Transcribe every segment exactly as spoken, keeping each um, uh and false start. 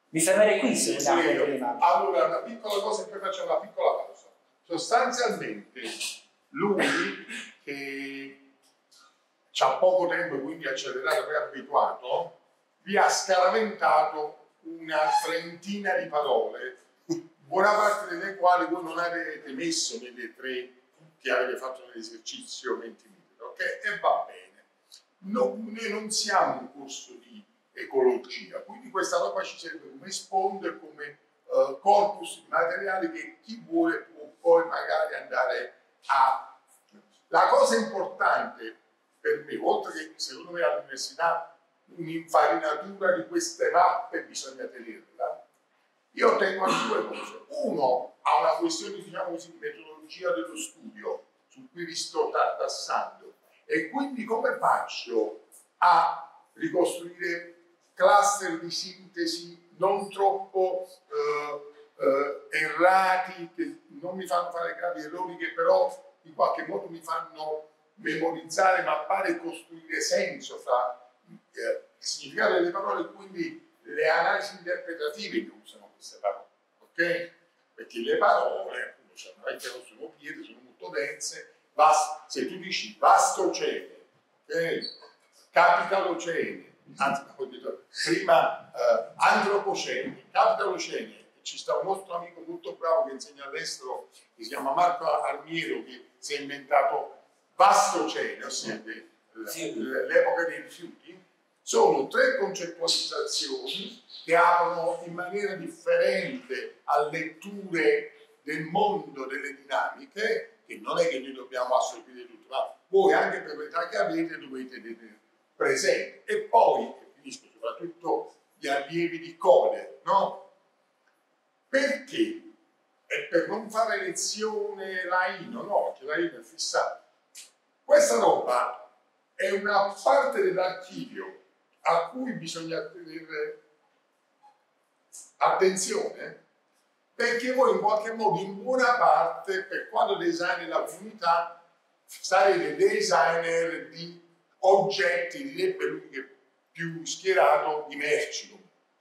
Mi fermerei qui se vogliamo prima. Allora, una piccola cosa e poi facciamo una piccola pausa. Sostanzialmente, lui che ha poco tempo e quindi accelerato e abituato, vi ha scaraventato una trentina di parole, buona parte delle quali voi non avete messo nelle tre che avete fatto nell'esercizio venti minuti, ok? E va bene. No, noi non siamo un corso di ecologia, quindi questa roba ci serve come sponde, come uh, corpus di materiali che chi vuole può poi magari andare a... La cosa importante per me, oltre che secondo me all'università un'infarinatura di queste mappe bisogna tenerla, io tengo a due cose. Uno, a una questione, diciamo così, di metodologia dello studio, su cui vi sto tartassando, e quindi come faccio a ricostruire cluster di sintesi non troppo eh, eh, errati, che non mi fanno fare gravi errori, che però in qualche modo mi fanno memorizzare, mappare e costruire senso fra eh, il significato delle parole e quindi le analisi interpretative che usano queste parole, ok? Perché le parole, appunto, cioè, non è che non sono pietre, sono molto dense. Vast, se tu dici vastocene, ok? Capitalocene, anzi, ho detto prima eh, antropocene, capitalocene, ci sta un nostro amico molto bravo che insegna all'estero, che si chiama Marco Armiero, che si è inventato vastocene, ossia l'epoca dei rifiuti. Sono tre concettualizzazioni che aprono in maniera differente a letture del mondo delle dinamiche, che non è che noi dobbiamo assorbire tutto, ma voi anche per l'età che avete dovete tenere presente. E poi, e finisco, soprattutto gli allievi di Code, no? Perché? E per non fare lezione laino, no, che laino è fissato. Questa roba è una parte dell'archivio a cui bisogna tenere attenzione, perché voi in qualche modo, in buona parte, per quanto design la comunità, sarete designer di oggetti, direbbe lui che è più schierato, di merci.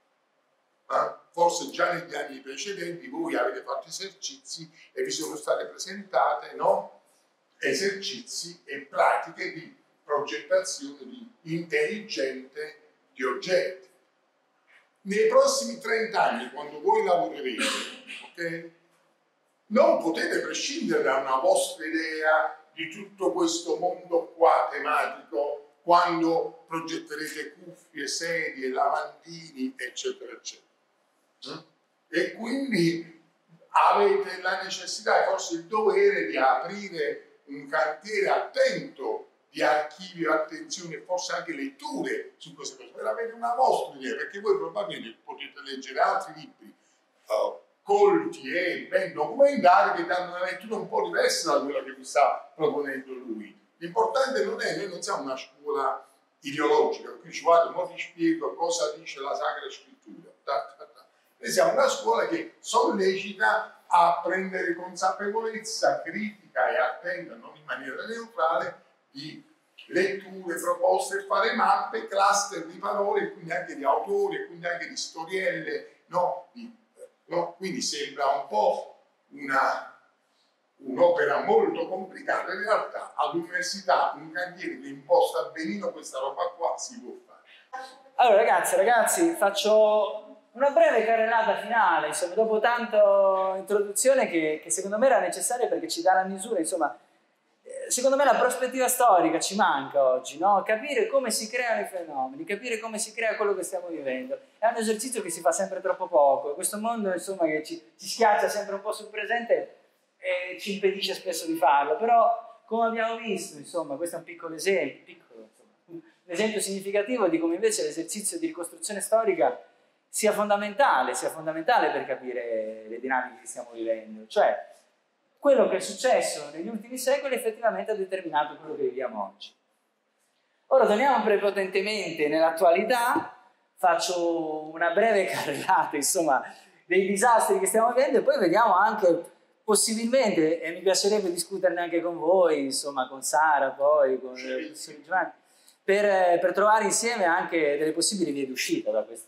Eh? Forse già negli anni precedenti voi avete fatto esercizi e vi sono state presentate, no? Esercizi e pratiche di progettazione di intelligente di oggetti. Nei prossimi trenta anni, quando voi lavorerete, okay, non potete prescindere da una vostra idea di tutto questo mondo qua tematico quando progetterete cuffie, sedie, lavandini, eccetera, eccetera. E quindi avete la necessità e forse il dovere di aprire un cantiere attento di archivio, attenzione e forse anche letture su queste cose, per avere una vostra idea, perché voi probabilmente potete leggere altri libri uh, colti e ben documentati che danno una lettura un po' diversa da quella che vi sta proponendo lui. L'importante non è, noi non siamo una scuola ideologica, qui ci guarda, ora ti spiego cosa dice la Sacra Scrittura. Ta, ta, ta. Noi siamo una scuola che sollecita a prendere consapevolezza critica e attenta, non in maniera neutrale, di letture, proposte, fare mappe, cluster di parole, e quindi anche di autori, e quindi anche di storielle, no? Di, no? Quindi sembra un po' un'opera molto complicata, in realtà all'università un cantiere che imposta benino questa roba qua si può fare. Allora ragazzi, ragazzi, faccio una breve carrellata finale, insomma, dopo tanta introduzione che, che secondo me era necessaria perché ci dà la misura, insomma, secondo me la prospettiva storica ci manca oggi, no? Capire come si creano i fenomeni, capire come si crea quello che stiamo vivendo. È un esercizio che si fa sempre troppo poco. Questo mondo, insomma, che ci, ci schiaccia sempre un po' sul presente e ci impedisce spesso di farlo. Però, come abbiamo visto, insomma, questo è un piccolo esempio, piccolo, insomma, un esempio significativo di come invece l'esercizio di ricostruzione storica sia fondamentale, sia fondamentale per capire le dinamiche che stiamo vivendo. Cioè, quello che è successo negli ultimi secoli effettivamente ha determinato quello che viviamo oggi. Ora torniamo prepotentemente nell'attualità, faccio una breve carrellata, insomma, dei disastri che stiamo vivendo e poi vediamo anche, possibilmente, e mi piacerebbe discuterne anche con voi, insomma, con Sara, poi, con il professor Giovanni, per, per trovare insieme anche delle possibili vie d'uscita da questo,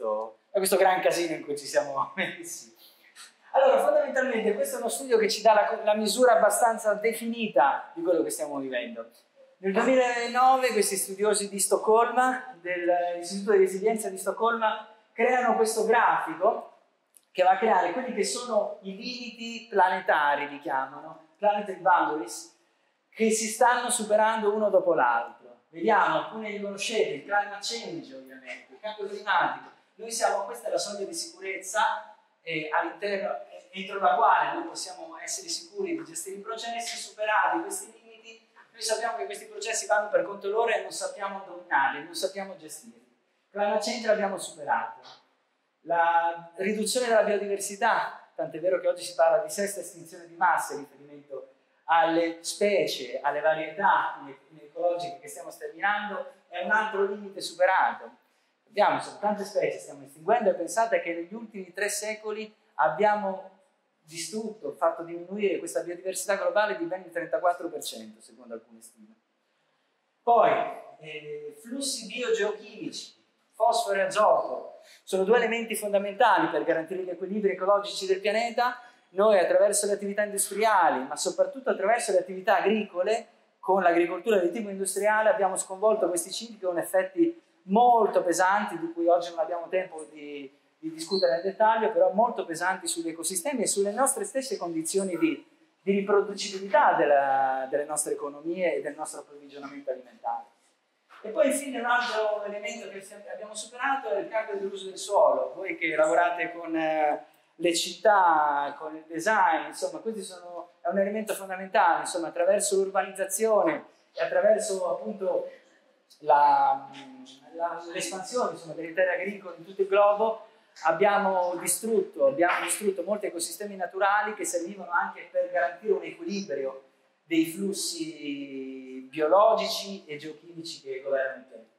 a questo gran casino in cui ci siamo messi. Allora, fondamentalmente questo è uno studio che ci dà la, la misura abbastanza definita di quello che stiamo vivendo. Nel duemilanove questi studiosi di Stoccolma, dell'Istituto di Resilienza di Stoccolma, creano questo grafico che va a creare quelli che sono i limiti planetari, li chiamano, planetary boundaries, che si stanno superando uno dopo l'altro. Vediamo, alcuni li conoscete, il climate change ovviamente, il cambio climatico. Noi siamo, questa è la soglia di sicurezza eh, all'interno, entro la quale noi possiamo essere sicuri di gestire i processi. Superati questi limiti, noi sappiamo che questi processi vanno per conto loro e non sappiamo dominarli, non sappiamo gestirli. Il climate change l'abbiamo superato. La riduzione della biodiversità, tant'è vero che oggi si parla di sesta estinzione di massa in riferimento alle specie, alle varietà ecologiche che stiamo sterminando, è un altro limite superato. Abbiamo, insomma, tante specie stiamo estinguendo e pensate che negli ultimi tre secoli abbiamo distrutto, fatto diminuire questa biodiversità globale di ben il trentaquattro per cento, secondo alcune stime. Poi, eh, flussi biogeochimici, fosforo e azoto, sono due elementi fondamentali per garantire gli equilibri ecologici del pianeta. Noi attraverso le attività industriali, ma soprattutto attraverso le attività agricole, con l'agricoltura di tipo industriale abbiamo sconvolto questi cicli con effetti molto pesanti, di cui oggi non abbiamo tempo di, di discutere nel dettaglio, però molto pesanti sugli ecosistemi e sulle nostre stesse condizioni di, di riproducibilità della, delle nostre economie e del nostro approvvigionamento alimentare. E poi infine un altro elemento che abbiamo superato è il cambio dell'uso del suolo. Voi che lavorate con eh, le città, con il design, insomma, questo sono, è un elemento fondamentale, insomma, attraverso l'urbanizzazione e attraverso appunto l'espansione delle terre agricole in tutto il globo abbiamo distrutto, abbiamo distrutto molti ecosistemi naturali che servivano anche per garantire un equilibrio dei flussi biologici e geochimici che governano il pianeta.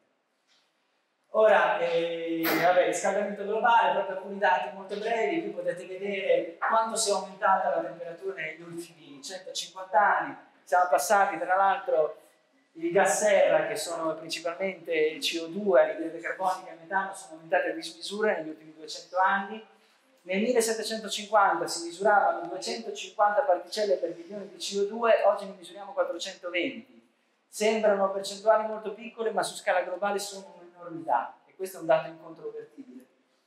Ora, eh, vabbè, riscaldamento globale, proprio alcuni dati molto brevi, qui potete vedere quanto si è aumentata la temperatura negli ultimi centocinquanta anni. Siamo passati, tra l'altro, i gas serra, che sono principalmente C O due, anidride carbonica e metano, sono aumentati a dismisura negli ultimi duecento anni. Nel millesettecentocinquanta si misuravano duecentocinquanta particelle per milione di C O due, oggi ne misuriamo quattrocentoventi. Sembrano percentuali molto piccole, ma su scala globale sono un'enormità, e questo è un dato incontrovertibile.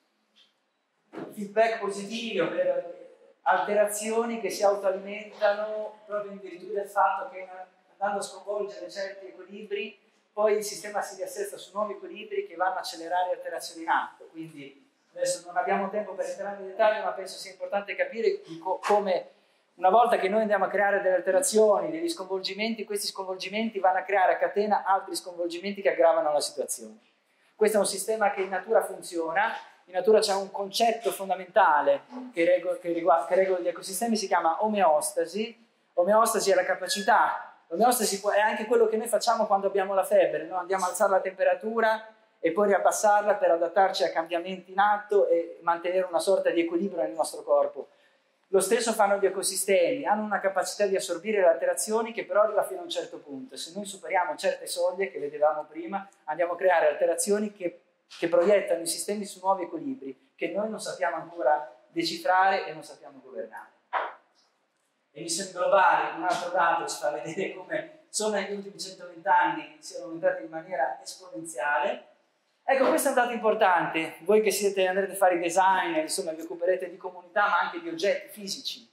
Feedback positivi, ovvero alterazioni che si autoalimentano proprio in virtù del fatto che andando a sconvolgere certi equilibri, poi il sistema si riassesta su nuovi equilibri che vanno a accelerare alterazioni in atto. Quindi adesso non abbiamo tempo per entrare nel dettaglio, ma penso sia importante capire co come una volta che noi andiamo a creare delle alterazioni, degli sconvolgimenti, questi sconvolgimenti vanno a creare a catena altri sconvolgimenti che aggravano la situazione. Questo è un sistema che in natura funziona. In natura c'è un concetto fondamentale che regola, che riguarda, che regola gli ecosistemi, si chiama omeostasi. Omeostasi è la capacità, l'omeostasi è anche quello che noi facciamo quando abbiamo la febbre, no? Andiamo a alzare la temperatura e poi riabbassarla per adattarci a cambiamenti in atto e mantenere una sorta di equilibrio nel nostro corpo. Lo stesso fanno gli ecosistemi, hanno una capacità di assorbire le alterazioni che però arriva fino a un certo punto. Se noi superiamo certe soglie che vedevamo prima, andiamo a creare alterazioni che, che proiettano i sistemi su nuovi equilibri che noi non sappiamo ancora decifrare e non sappiamo governare. Emissioni globali, un altro dato ci fa vedere come solo negli ultimi centoventi anni siano aumentate in maniera esponenziale. Ecco, questo è un dato importante. Voi che siete, andrete a fare i design, insomma, vi occuperete di comunità, ma anche di oggetti fisici.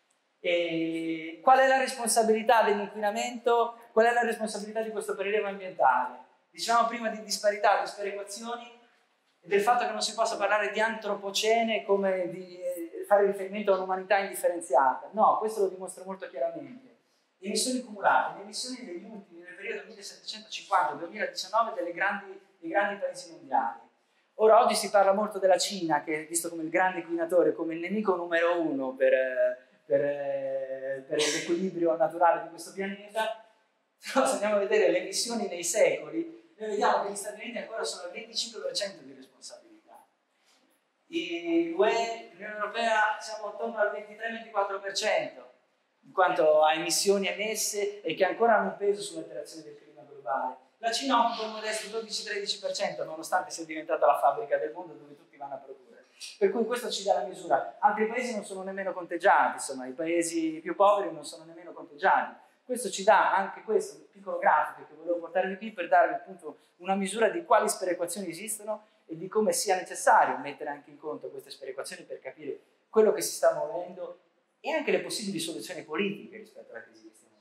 E qual è la responsabilità dell'inquinamento? Qual è la responsabilità di questo prelievo ambientale? Dicevamo prima di disparità, di sperequazioni e del fatto che non si possa parlare di antropocene come di eh, fare riferimento a un'umanità indifferenziata. No, questo lo dimostra molto chiaramente. Emissioni cumulate, le emissioni degli ultimi, nel periodo millesettecentocinquanta duemiladiciannove delle grandi i grandi paesi mondiali. Ora, oggi si parla molto della Cina, che è visto come il grande inquinatore, come il nemico numero uno per, per, per l'equilibrio naturale di questo pianeta. Però se andiamo a vedere le emissioni nei secoli, noi vediamo che gli Stati Uniti ancora sono al venticinque per cento di responsabilità. L'U E, l'Unione Europea, siamo attorno al ventitré ventiquattro per cento in quanto a emissioni emesse e che ancora hanno un peso sull'alterazione del clima globale. La Cina occupa un modesto dodici tredici per cento, nonostante sia diventata la fabbrica del mondo dove tutti vanno a produrre. Per cui questo ci dà la misura. Altri paesi non sono nemmeno conteggiati, insomma, i paesi più poveri non sono nemmeno conteggiati. Questo ci dà anche questo, un piccolo grafico che volevo portarvi qui per darvi appunto una misura di quali sperequazioni esistono e di come sia necessario mettere anche in conto queste sperequazioni per capire quello che si sta muovendo e anche le possibili soluzioni politiche rispetto alla crisi che stiamo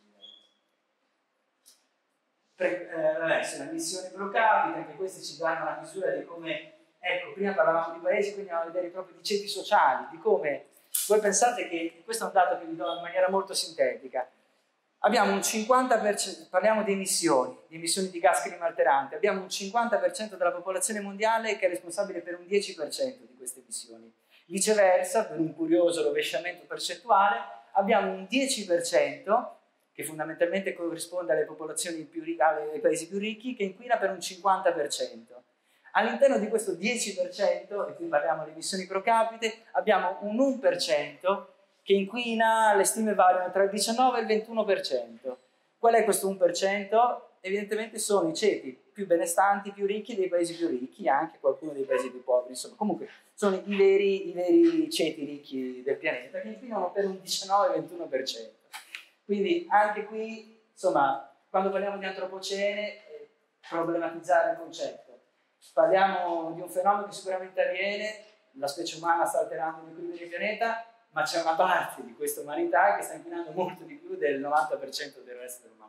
vivendo. Eh, vabbè, sono emissioni pro capite, anche queste ci danno la misura di come, ecco, prima parlavamo di paesi, quindi andiamo a vedere proprio di ceti sociali, di come, voi pensate che, questo è un dato che vi do in maniera molto sintetica, abbiamo un cinquanta per cento, parliamo di emissioni, di emissioni di gas climalteranti, abbiamo un cinquanta per cento della popolazione mondiale che è responsabile per un dieci per cento di queste emissioni. Viceversa, per un curioso rovesciamento percentuale, abbiamo un dieci per cento, che fondamentalmente corrisponde alle popolazioni più ricche, ai paesi più ricchi, che inquina per un cinquanta per cento. All'interno di questo dieci per cento, e qui parliamo di emissioni pro capite, abbiamo un uno per cento che inquina, le stime variano tra il diciannove e il ventuno per cento. Qual è questo uno per cento? Evidentemente sono i ceti più benestanti, più ricchi dei paesi più ricchi, anche qualcuno dei paesi più poveri, insomma, comunque sono i veri, i veri ceti ricchi del pianeta che inquinano per un diciannove ventuno per cento. Quindi anche qui, insomma, quando parliamo di antropocene, eh, problematizzare il concetto. Parliamo di un fenomeno che sicuramente avviene, la specie umana sta alterando l'equilibrio del pianeta, ma c'è una parte di questa umanità che sta inquinando molto di più del novanta per cento del resto dell'umanità.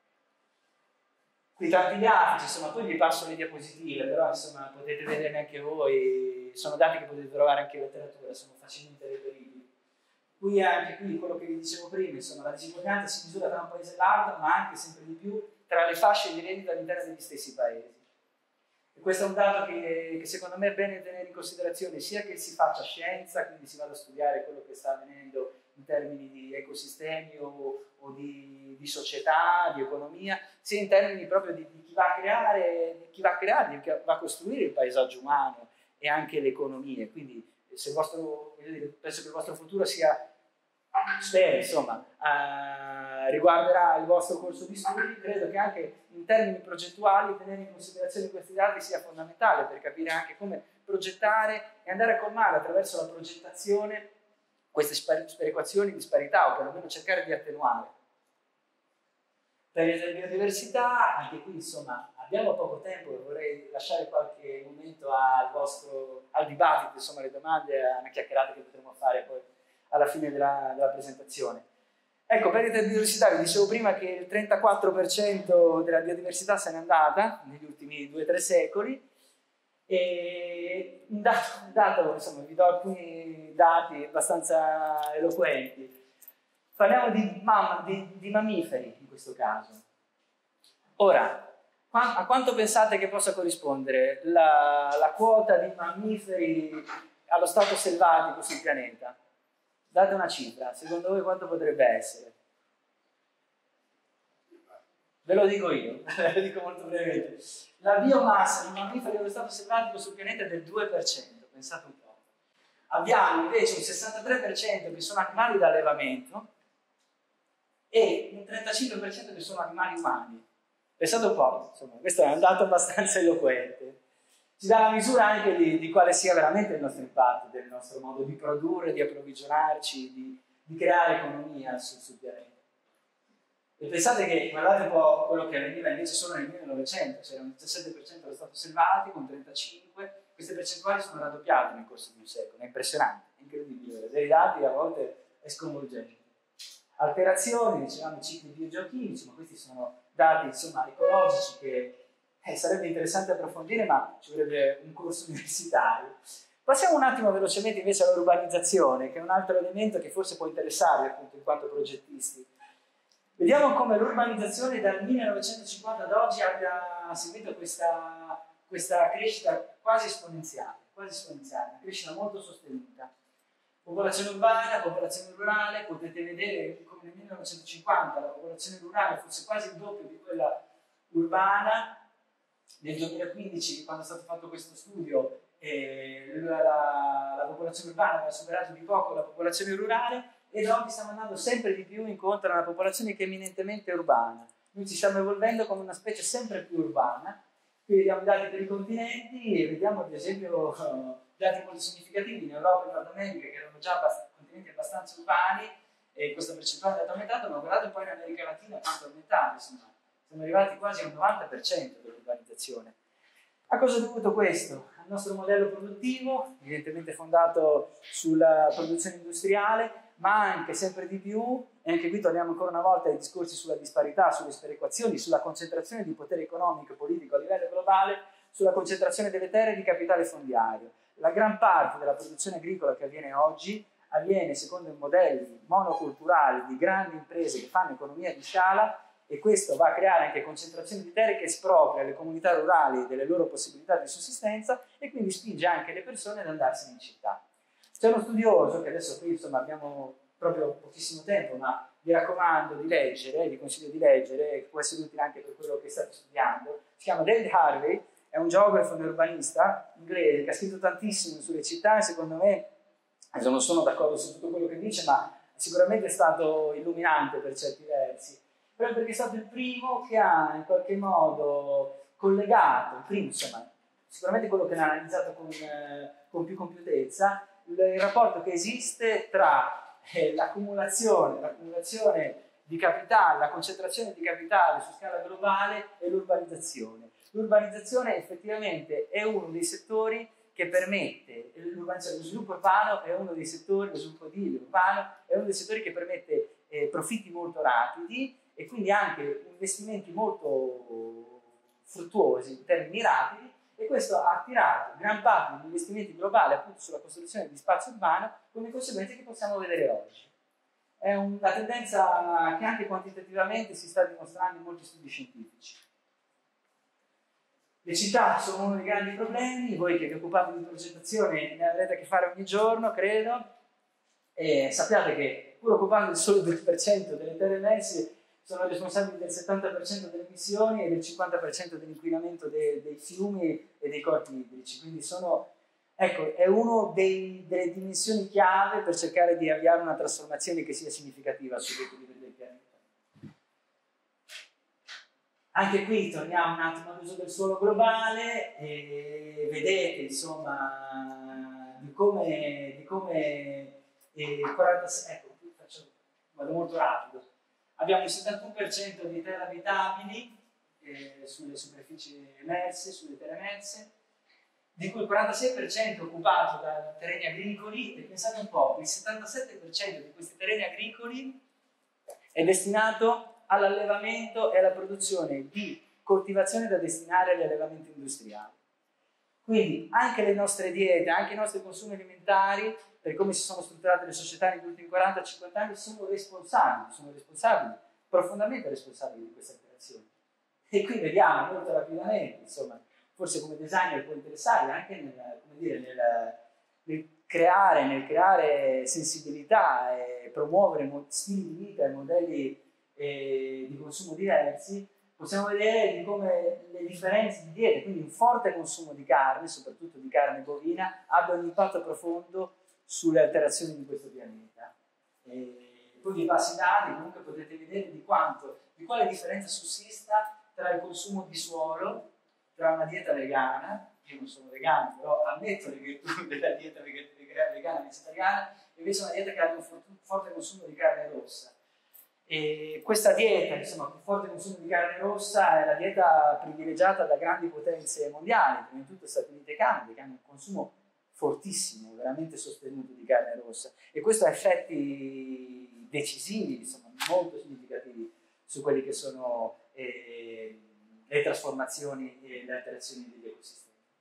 Qui tanti grafici, insomma, poi vi passo le diapositive, però insomma potete vederne anche voi, sono dati che potete trovare anche in letteratura, sono facilmente reperibili. Qui anche qui quello che vi dicevo prima, insomma, la disuguaglianza si misura tra un paese e l'altro, ma anche sempre di più tra le fasce di reddito all'interno degli stessi paesi. E questo è un dato che, che secondo me è bene tenere in considerazione, sia che si faccia scienza, quindi si vada a studiare quello che sta avvenendo in termini di ecosistemi o, o di, di società, di economia, sia in termini proprio di, di chi va a creare, di chi va a creare, di chi va a costruire il paesaggio umano e anche le economie. Quindi se il vostro, penso che il vostro futuro sia, spero, insomma, eh, riguarderà il vostro corso di studi, credo che anche in termini progettuali tenere in considerazione questi dati sia fondamentale per capire anche come progettare e andare a colmare attraverso la progettazione queste sperequazioni, disparità, o perlomeno cercare di attenuare. Per la biodiversità, anche qui insomma abbiamo poco tempo, vorrei lasciare qualche momento al vostro, al dibattito, insomma alle domande, a una chiacchierata che potremo fare poi alla fine della, della presentazione. Ecco, per la biodiversità vi dicevo prima che il trentaquattro per cento della biodiversità se n'è andata negli ultimi due tre secoli, e un dato, un dato, insomma, vi do alcuni dati abbastanza eloquenti. Parliamo di, mamma, di, di mammiferi in questo caso. Ora, a quanto pensate che possa corrispondere la, la quota di mammiferi allo stato selvatico sul pianeta? Date una cifra, secondo voi quanto potrebbe essere? Ve lo dico io, ve lo dico molto brevemente. La biomassa di mammiferi dello stato selvatico sul pianeta è del due per cento, pensate un po'. Abbiamo invece un sessantatré per cento che sono animali da allevamento e un trentacinque per cento che sono animali umani. Pensate un po', insomma, questo è un dato abbastanza eloquente. Ci dà la misura anche di, di quale sia veramente il nostro impatto, del nostro modo di produrre, di approvvigionarci, di, di creare economia sul, sul pianeta. E pensate che, guardate un po' quello che avveniva invece solo nel millenovecento, c'era un diciassette per cento dello stato selvatico, un trentacinque per cento, queste percentuali sono raddoppiate nel corso di un secolo, è impressionante, è incredibile, vedere i dati a volte è sconvolgente. Alterazioni, dicevamo i cicli biogeochimici, ma questi sono dati insomma ecologici che eh, sarebbe interessante approfondire, ma ci vorrebbe un corso universitario. Passiamo un attimo velocemente invece all'urbanizzazione, che è un altro elemento che forse può interessarvi appunto in quanto progettisti. Vediamo come l'urbanizzazione dal millenovecentocinquanta ad oggi abbia seguito questa, questa crescita quasi esponenziale, quasi esponenziale, una crescita molto sostenuta. Popolazione urbana, popolazione rurale, potete vedere come nel millenovecentocinquanta la popolazione rurale fosse quasi il doppio di quella urbana. Nel duemilaquindici, quando è stato fatto questo studio, eh, la, la, la popolazione urbana aveva superato di poco la popolazione rurale, ed oggi stiamo andando sempre di più incontro a una popolazione che è eminentemente urbana. noi ci stiamo evolvendo come una specie sempre più urbana. Qui vediamo i dati per i continenti e vediamo ad esempio uh, dati molto significativi in Europa e Nord America, che erano già abbast- continenti abbastanza urbani, e questa percentuale è andata aumentando, ma guardate poi in America Latina quanto è aumentato, insomma, siamo arrivati quasi al novanta per cento dell'urbanizzazione. A cosa è dovuto questo? Al nostro modello produttivo, evidentemente fondato sulla produzione industriale, ma anche sempre di più, e anche qui torniamo ancora una volta ai discorsi sulla disparità, sulle sperequazioni, sulla concentrazione di potere economico e politico a livello globale, sulla concentrazione delle terre e di capitale fondiario. La gran parte della produzione agricola che avviene oggi avviene secondo i modelli monoculturali di grandi imprese che fanno economia di scala, e questo va a creare anche concentrazione di terre che espropria le comunità rurali delle loro possibilità di sussistenza e quindi spinge anche le persone ad andarsene in città. C'è uno studioso, che adesso qui insomma abbiamo proprio pochissimo tempo, ma vi raccomando di leggere, vi consiglio di leggere, che può essere utile anche per quello che state studiando, si chiama David Harvey, è un geografo e un urbanista inglese che ha scritto tantissimo sulle città e secondo me, adesso non sono d'accordo su tutto quello che dice, ma sicuramente è stato illuminante per certi versi, proprio perché è stato il primo che ha in qualche modo collegato, il primo insomma, sicuramente quello che l'ha analizzato con, eh, con più compiutezza, il, il rapporto che esiste tra eh, l'accumulazione, l'accumulazione di capitale, la concentrazione di capitale su scala globale e l'urbanizzazione. L'urbanizzazione effettivamente è uno dei settori che permette, lo sviluppo urbano è uno dei settori, lo sviluppo edile urbano è uno dei settori che permette eh, profitti molto rapidi e quindi anche investimenti molto fruttuosi in termini rapidi, e questo ha attirato gran parte degli investimenti globali appunto sulla costruzione di spazio urbano con le conseguenze che possiamo vedere oggi. È una tendenza che anche quantitativamente si sta dimostrando in molti studi scientifici. Le città sono uno dei grandi problemi, voi che vi occupate di progettazione ne avrete a che fare ogni giorno, credo, e sappiate che pur occupando solo il due per cento delle terre emerse sono responsabili del settanta per cento delle emissioni e del cinquanta per cento dell'inquinamento dei, dei fiumi e dei corpi idrici, quindi sono, ecco, è una delle dimensioni chiave per cercare di avviare una trasformazione che sia significativa sull'equilibrio del pianeta. Anche qui torniamo un attimo all'uso del suolo globale e vedete insomma di come, di come eh, quarantasei, ecco, qui faccio, vado molto rapido. Abbiamo il settantuno per cento di terre abitabili eh, sulle superfici emerse, sulle terre emerse, di cui il quarantasei per cento è occupato da terreni agricoli, e pensate un po', il settantasette per cento di questi terreni agricoli è destinato all'allevamento e alla produzione di coltivazione da destinare agli allevamenti industriali. Quindi anche le nostre diete, anche i nostri consumi alimentari, per come si sono strutturate le società negli ultimi quaranta cinquanta anni, sono responsabili, sono responsabili, profondamente responsabili di questa alterazione. E qui vediamo molto rapidamente, insomma, forse come designer può interessare anche nel, come dire, nel, nel, creare, nel creare sensibilità e promuovere stili di vita e modelli eh, di consumo diversi, possiamo vedere di come le differenze di diete, quindi un forte consumo di carne, soprattutto di carne bovina, abbia un impatto profondo sulle alterazioni di questo pianeta. E poi vi passo i dati, comunque potete vedere di quanto, di quale differenza sussista tra il consumo di suolo, tra una dieta vegana, io non sono vegano, però ammetto le virtù della dieta vegana e vegetariana, e invece una dieta che ha un forte consumo di carne rossa. E questa dieta, insomma, con forte consumo di carne rossa, è la dieta privilegiata da grandi potenze mondiali, prima di tutto Stati Uniti e Canada, che hanno un consumo fortissimo, veramente sostenuto di carne rossa, e questo ha effetti decisivi, insomma, molto significativi su quelli che sono eh, le trasformazioni e le alterazioni degli ecosistemi.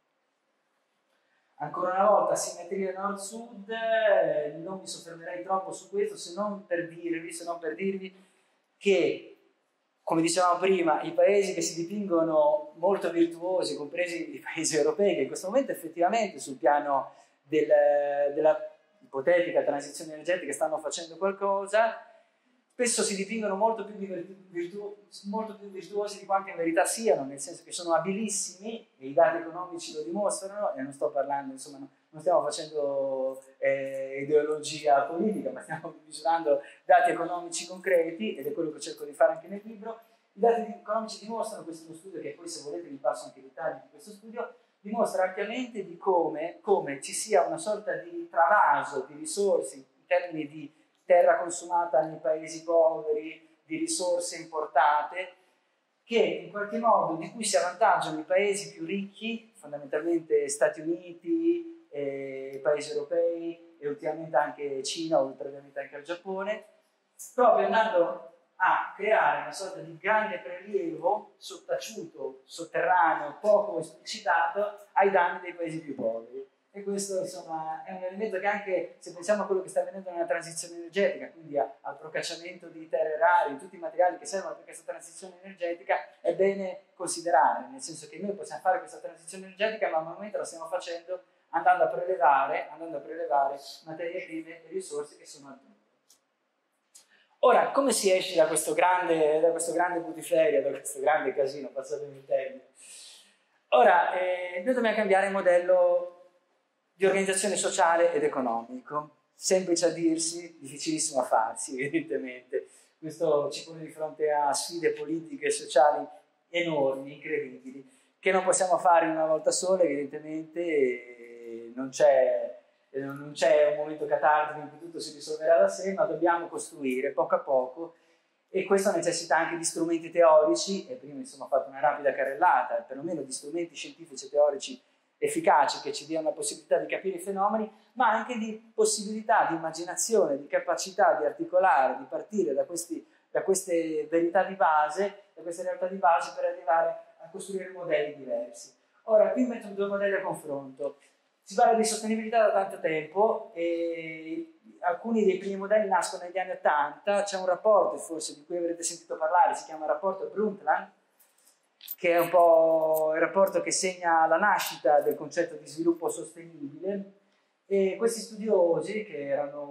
Ancora una volta, simmetria nord-sud, eh, non mi soffermerei troppo su questo, se non per dirvi, se non per dirvi che, come dicevamo prima, i paesi che si dipingono molto virtuosi, compresi i paesi europei, che in questo momento effettivamente sul piano del, della ipotetica transizione energetica stanno facendo qualcosa, spesso si dipingono molto più, virtu molto più virtuosi di quanto in verità siano, nel senso che sono abilissimi, e i dati economici lo dimostrano, e non sto parlando, insomma, no, non stiamo facendo eh, ideologia politica, ma stiamo misurando dati economici concreti, ed è quello che cerco di fare anche nel libro, I dati economici dimostrano, questo è uno studio che poi se volete vi passo anche i dettagli di questo studio, dimostra ampiamente di come, come ci sia una sorta di travaso di risorse in termini di terra consumata nei paesi poveri, di risorse importate, che in qualche modo di cui si avvantaggiano i paesi più ricchi, fondamentalmente Stati Uniti, eh, paesi europei e ultimamente anche Cina, oltre ovviamente anche al Giappone, proprio andando a creare una sorta di grande prelievo sottaciuto, sotterraneo, poco esplicitato ai danni dei paesi più poveri. E questo insomma è un elemento che anche se pensiamo a quello che sta avvenendo nella transizione energetica, quindi a, al procacciamento di terre rare, di tutti i materiali che servono per questa transizione energetica, è bene considerare, nel senso che noi possiamo fare questa transizione energetica, ma al momento la stiamo facendo andando a prelevare, andando a prelevare materie prime e risorse che sono al mondo. Ora, come si esce da questo grande, da questo grande putiferia, da questo grande casino, passatemi il termine? Ora, eh, noi dobbiamo cambiare il modello di organizzazione sociale ed economico. Semplice a dirsi, difficilissimo a farsi, evidentemente. Questo ci pone di fronte a sfide politiche e sociali enormi, incredibili, che non possiamo fare in una volta sola, evidentemente, e non c'è... non c'è un momento catartico in cui tutto si risolverà da sé, ma dobbiamo costruire poco a poco, e questo necessita anche di strumenti teorici, e prima insomma ho fatto una rapida carrellata, perlomeno di strumenti scientifici e teorici efficaci che ci diano la possibilità di capire i fenomeni, ma anche di possibilità di immaginazione, di capacità di articolare, di partire da, questi, da queste verità di base, da queste realtà di base per arrivare a costruire modelli diversi. Ora, qui metto due modelli a confronto. Si parla di sostenibilità da tanto tempo e alcuni dei primi modelli nascono negli anni Ottanta. C'è un rapporto, forse di cui avrete sentito parlare, si chiama rapporto Brundtland, che è un po' il rapporto che segna la nascita del concetto di sviluppo sostenibile, e questi studiosi, che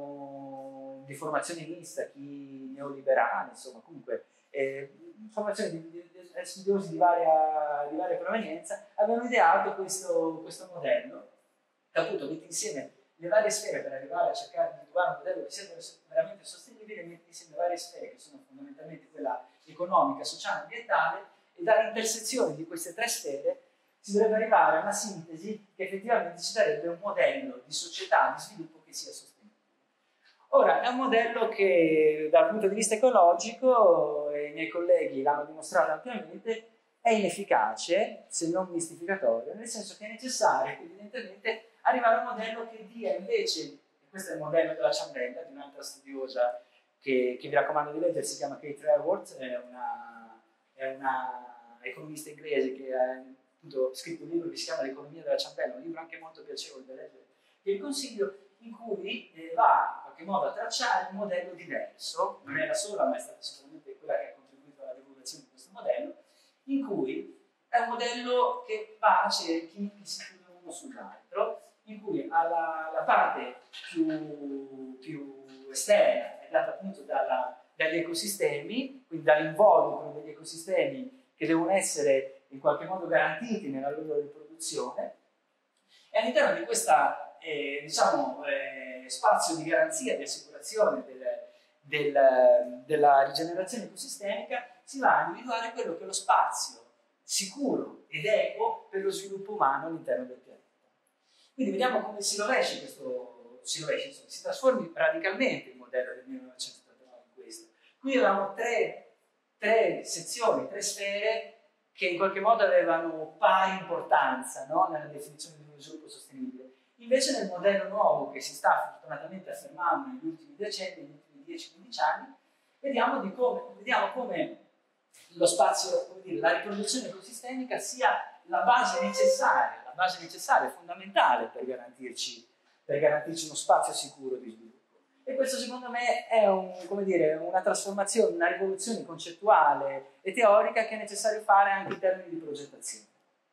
erano di formazione mista, chi neoliberale, insomma comunque eh, formazione di, di, di studiosi di varia, di varia provenienza, avevano ideato questo, questo modello che appunto mette insieme le varie sfere per arrivare a cercare di individuare un modello che sia veramente sostenibile, mette insieme le varie sfere che sono fondamentalmente quella economica, sociale, ambientale, e dall'intersezione di queste tre sfere si dovrebbe arrivare a una sintesi che effettivamente ci darebbe un modello di società, di sviluppo che sia sostenibile. Ora, è un modello che dal punto di vista ecologico, e i miei colleghi l'hanno dimostrato ampiamente, è inefficace, se non mistificatorio, nel senso che è necessario evidentemente arrivare a un modello che dia invece, e questo è il modello della ciambella di un'altra studiosa che, che vi raccomando di leggere, si chiama Kate Raworth, è una, è una economista inglese che ha appunto scritto un libro che si chiama L'economia della ciambella, un libro anche molto piacevole da leggere, che vi consiglio, in cui eh, va in qualche modo a tracciare un modello diverso, non è la sola, ma è stata sicuramente quella che ha contribuito alla divulgazione di questo modello, in cui è un modello che va a cerchi che si chiudono uno sull'altro, in cui alla, la parte più, più esterna è data appunto dalla, dagli ecosistemi, quindi dall'involucro degli ecosistemi che devono essere in qualche modo garantiti nella loro riproduzione, e all'interno di questo eh, diciamo, eh, spazio di garanzia, di assicurazione del, del, della rigenerazione ecosistemica si va a individuare quello che è lo spazio sicuro ed equo per lo sviluppo umano all'interno del pianeta. Quindi vediamo come si rovescia questo, si rovescia, insomma, si trasformi radicalmente il modello del millenovecentosettantanove in questo. Qui avevamo tre, tre sezioni, tre sfere che in qualche modo avevano pari importanza, no? Nella definizione di uno sviluppo sostenibile. Invece nel modello nuovo che si sta fortunatamente affermando negli ultimi decenni, negli ultimi dieci quindici anni, vediamo, di come, vediamo come lo spazio, come dire, la riproduzione ecosistemica sia la base necessaria, la base necessaria, fondamentale per garantirci, per garantirci uno spazio sicuro di sviluppo. E questo secondo me è un, come dire, una trasformazione, una rivoluzione concettuale e teorica che è necessario fare anche in termini di progettazione.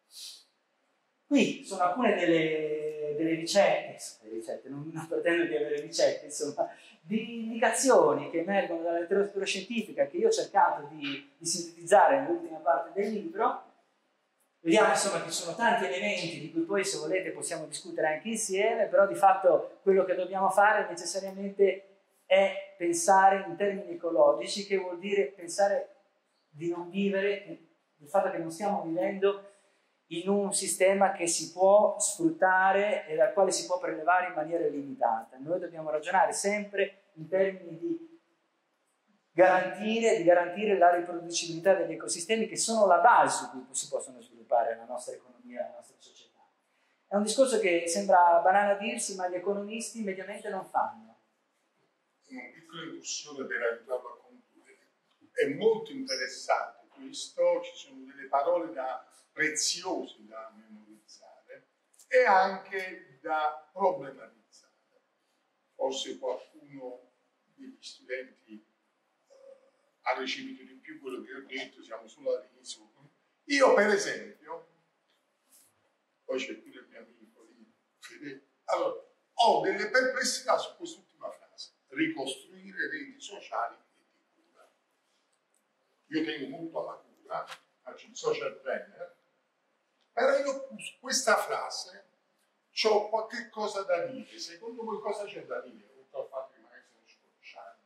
Qui sono alcune delle, delle ricette, delle ricette non, non pretendo di avere ricette, insomma, di indicazioni che emergono dalla letteratura scientifica che io ho cercato di, di sintetizzare nell'ultima parte del libro. Vediamo insomma che ci sono tanti elementi di cui poi, se volete, possiamo discutere anche insieme, però di fatto quello che dobbiamo fare necessariamente è pensare in termini ecologici, che vuol dire pensare di non vivere, del fatto che non stiamo vivendo in un sistema che si può sfruttare e dal quale si può prelevare in maniera illimitata. Noi dobbiamo ragionare sempre in termini di garantire, di garantire la riproducibilità degli ecosistemi, che sono la base su cui si possono sviluppare la nostra economia, la nostra società. È un discorso che sembra banale a dirsi, ma gli economisti mediamente non fanno. Una piccola incursione per aiutarlo a concludere. È molto interessante questo, ci sono delle parole da preziose da memorizzare e anche da problematizzare. Forse qualcuno degli studenti eh, ha recepito di più quello che ho detto, siamo solo all'inizio. Io per esempio, poi c'è qui il mio amico lì, Fede, allora, ho delle perplessità su quest'ultima frase, ricostruire reti sociali e di cura. Io tengo molto alla cura, faccio il social planner, però io su questa frase ho qualche cosa da dire. Secondo voi cosa c'è da dire? Oltre al fatto che magari siamo scorciati.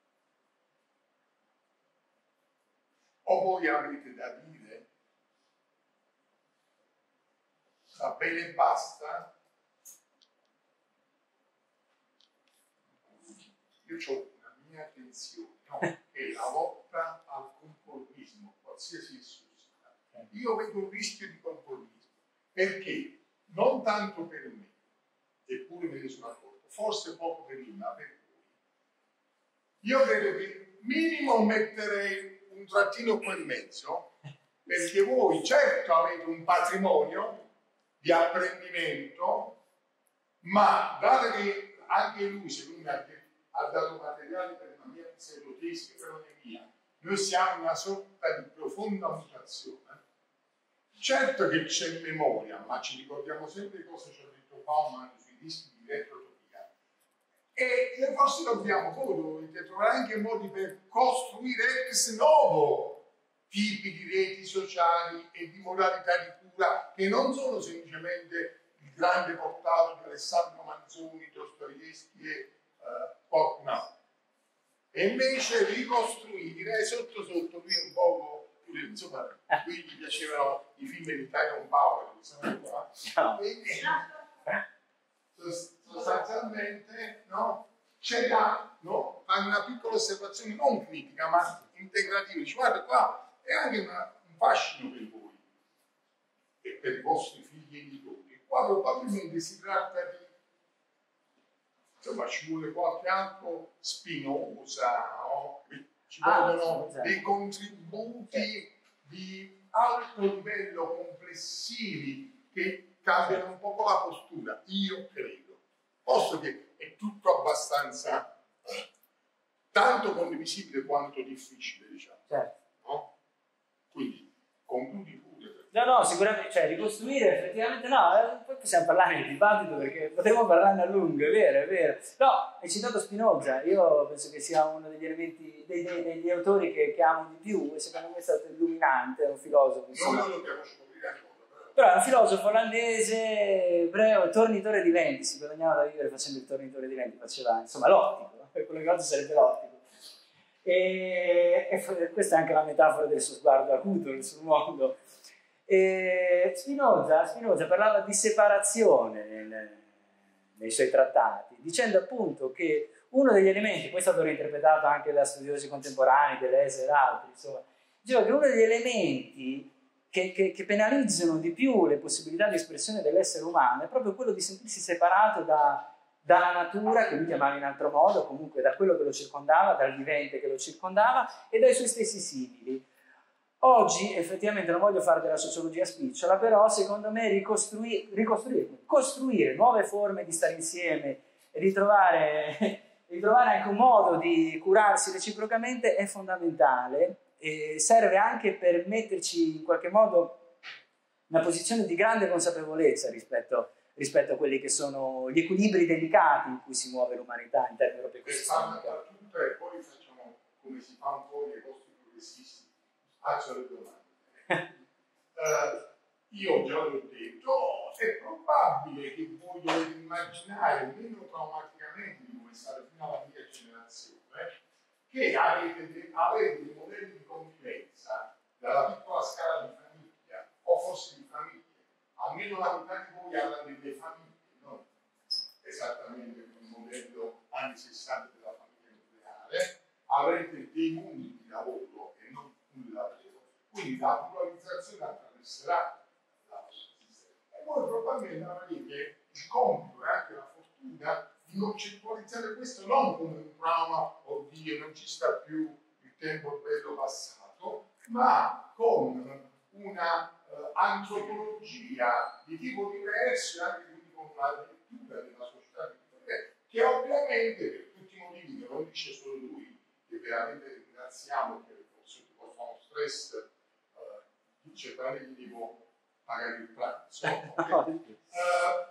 O voi avete da dire? Va bene e basta? Io ho una mia attenzione, no? Che è la lotta al conformismo, qualsiasi esso sia. Io vedo un rischio di conformismo, perché non tanto per me, eppure me ne sono accorto, forse poco per me, ma per voi. Io credo che minimo metterei un trattino qua in mezzo, perché voi certo avete un patrimonio di apprendimento, ma dato che anche lui, secondo me, ha dato materiale per una mia pseudotesi, che però non è mia, noi siamo in una sorta di profonda mutazione. Certo che c'è memoria, ma ci ricordiamo sempre cosa ci ha detto Bauman sui dischi di retrotopia. E forse dobbiamo, voi dovete trovare anche modi per costruire ex novo tipi di reti sociali e di modalità di cura che non sono semplicemente il grande portato di Alessandro Manzoni, Dostoevsky e uh, qualcun altro. E invece ricostruire sotto sotto, lui un po', insomma, lui gli piacevano i film di Tyrone Power, no. Quindi sostanzialmente no, c'è da no, fare una piccola osservazione non critica ma integrativa, dice guarda qua è anche una, un fascino per voi e per i vostri figli e nipoti. Qua probabilmente si tratta di, insomma, ci vuole qualche altro Spinoza, no? Ci vogliono ah, dei contributi di alto livello complessivi che cambiano un po' la postura, io credo. Posto che è tutto abbastanza eh, tanto condivisibile quanto difficile, diciamo. Certo. No? Quindi, concludi pure. No, no, sicuramente, cioè ricostruire effettivamente no, eh, poi possiamo parlare di dibattito perché potremmo parlarne a lungo, è vero, è vero. No, hai citato Spinoza, io penso che sia uno degli elementi, dei, dei, degli autori che, che amo di più e secondo me è stato illuminante, è un filosofo. Non lo dobbiamo scoprire ancora. Però è un filosofo olandese, ebreo, tornitore di venti, si guadagnava da vivere facendo il tornitore di venti, faceva insomma l'ottico, quello che oggi sarebbe l'ottico. E, e questa è anche la metafora del suo sguardo acuto, del suo mondo. E Spinoza, Spinoza parlava di separazione nel, nei suoi trattati, dicendo appunto che uno degli elementi, poi è stato reinterpretato anche da studiosi contemporanei, Deleuze ed altri, insomma, diceva che uno degli elementi che, che, che penalizzano di più le possibilità di espressione dell'essere umano è proprio quello di sentirsi separato da, dalla natura, che lui chiamava in altro modo, comunque da quello che lo circondava, dal vivente che lo circondava e dai suoi stessi simili. Oggi effettivamente non voglio fare della sociologia spicciola, però secondo me ricostruire, ricostruire costruire nuove forme di stare insieme e ritrovare, ritrovare anche un modo di curarsi reciprocamente è fondamentale e serve anche per metterci in qualche modo in una posizione di grande consapevolezza rispetto, rispetto a quelli che sono gli equilibri delicati in cui si muove l'umanità in termini proprio ecosistemici. E poi facciamo come si fa un po' nei costi progressisti. Faccio le domande. uh, io già l'ho detto, è probabile che voi dovete immaginare meno traumaticamente di come è stato fino alla mia generazione, che avete, de- avete dei modelli di convivenza avrete dei mondi di lavoro e non un lavoro, quindi la pluralizzazione attraverserà la vostra sistema. E voi probabilmente avrete il compito e anche la fortuna di concettualizzare questo non come un trauma, oddio, non ci sta più il tempo bello passato, ma con una uh, antropologia di tipo diverso e anche quindi con una lettura della società di tipo diverso, che ovviamente per tutti i motivi che non dice solo lui, che veramente ringraziamo, che forse ti può fare uno stress, uh, dice però gli devo pagare il pranzo, okay? uh,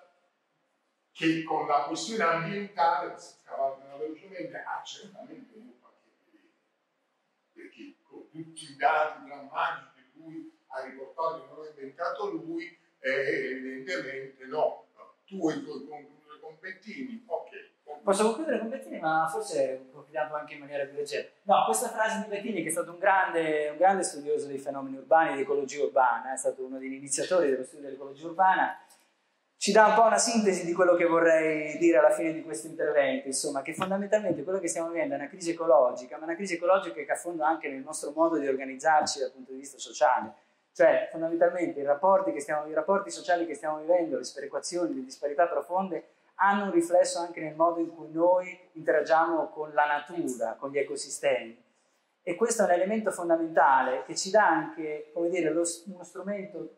che con la questione ambientale, se cavalcano velocemente, ha certamente molto a che vedere, perché con tutti i dati drammatici di cui ha riportato che non ha inventato lui, eh, evidentemente no. Tu e i tuoi competini, ok. Posso concludere con Bettini, ma forse concludiamo anche in maniera più leggera. No, questa frase di Bettini, che è stato un grande, un grande studioso dei fenomeni urbani, di ecologia urbana, è stato uno degli iniziatori dello studio dell'ecologia urbana, ci dà un po' una sintesi di quello che vorrei dire alla fine di questo intervento, insomma, che fondamentalmente quello che stiamo vivendo è una crisi ecologica, ma una crisi ecologica che affonda anche nel nostro modo di organizzarci dal punto di vista sociale. Cioè, fondamentalmente, i rapporti, che stiamo, i rapporti sociali che stiamo vivendo, le sperequazioni, le disparità profonde, hanno un riflesso anche nel modo in cui noi interagiamo con la natura, con gli ecosistemi. E questo è un elemento fondamentale che ci dà anche, come dire, lo, uno strumento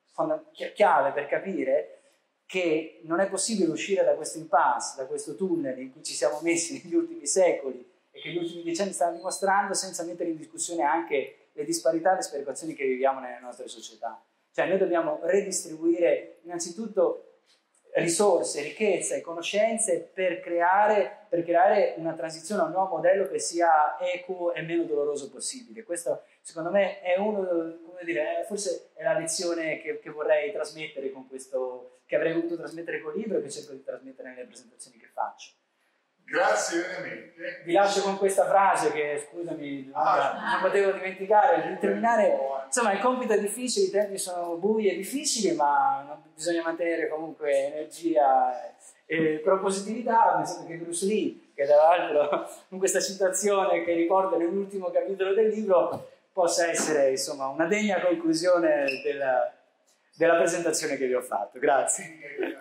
chiave per capire che non è possibile uscire da questo impasse, da questo tunnel in cui ci siamo messi negli ultimi secoli e che gli ultimi decenni stanno dimostrando, senza mettere in discussione anche le disparità e le sperequazioni che viviamo nelle nostre società. Cioè noi dobbiamo redistribuire innanzitutto risorse, ricchezza e conoscenze per creare, per creare una transizione a un nuovo modello che sia equo e meno doloroso possibile. Questo secondo me è uno, come dire, forse è la lezione che, che vorrei trasmettere con questo, che avrei voluto trasmettere col libro e che cerco di trasmettere nelle presentazioni che faccio. Grazie veramente. Vi lascio con questa frase che, scusami, ah, non potevo dimenticare, di terminare. Insomma, il compito è difficile, i tempi sono bui e difficili, ma bisogna mantenere comunque energia e propositività. Mi sembra che Bruce Lee, che tra l'altro in questa citazione che riporta nell'ultimo capitolo del libro, possa essere insomma una degna conclusione della, della presentazione che vi ho fatto. Grazie.